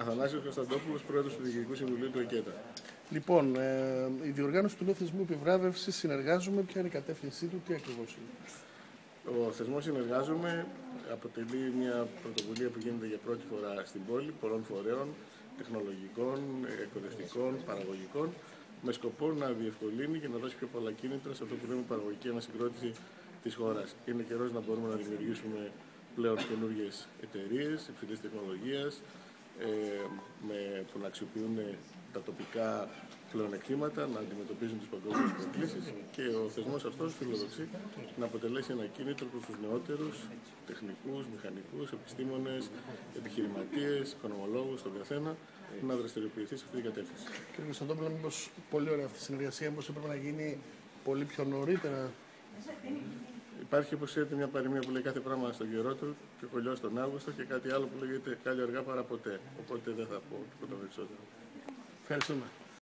Αθανάσιος Κωνσταντόπουλος, πρόεδρος του Διοικητικού Συμβουλίου του ΕΚΕΤΑ. Λοιπόν, η διοργάνωση του νέου θεσμού επιβράβευσης συνεργάζομαι. Ποια είναι η κατεύθυνσή του, τι ακριβώς είναι? Ο θεσμός Συνεργάζομαι αποτελεί μια πρωτοβουλία που γίνεται για πρώτη φορά στην πόλη, πολλών φορέων, τεχνολογικών, εκπαιδευτικών, παραγωγικών, με σκοπό να διευκολύνει και να δώσει πιο πολλά κίνητρα σε αυτό που λέμε παραγωγική ανασυγκρότηση της χώρας. Είναι καιρός να μπορούμε να δημιουργήσουμε πλέον καινούργιες εταιρείες υψηλής τεχνολογίας που να αξιοποιούν τα τοπικά πλεονεκτήματα, να αντιμετωπίζουν τις παγκόσμιες προκλήσεις, και ο θεσμός αυτός φιλοδοξεί να αποτελέσει ένα κίνητρο προς τους νεότερους τεχνικούς, μηχανικούς, επιστήμονες, επιχειρηματίες, οικονομολόγους, τον καθένα, να δραστηριοποιηθεί σε αυτή την κατεύθυνση. Κύριε Κωνσταντόπουλο, μήπως πολύ ωραία αυτή η συνεργασία, μήπως έπρεπε να γίνει πολύ πιο νωρίτερα? Υπάρχει, όπως ξέρετε, μια παροιμία που λέει κάθε πράγμα στον καιρό του και κολλιό στον Αύγουστο, και κάτι άλλο που λέγεται κάλλιο αργά παρά ποτέ. Οπότε δεν θα πω τίποτα περισσότερο. Ευχαριστούμε.